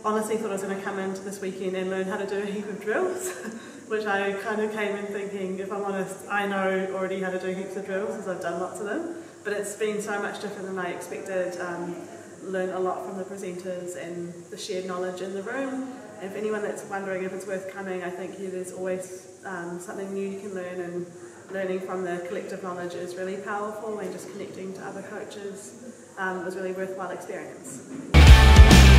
honestly thought I was going to come into this weekend and learn how to do a heap of drills, which I kind of came in thinking, if I'm honest, I know already how to do heaps of drills because I've done lots of them, but it's been so much different than I expected. Learn a lot from the presenters and the shared knowledge in the room. And if anyone that's wondering if it's worth coming, I think there's always something new you can learn, and learning from the collective knowledge is really powerful, and just connecting to other coaches was a really worthwhile experience.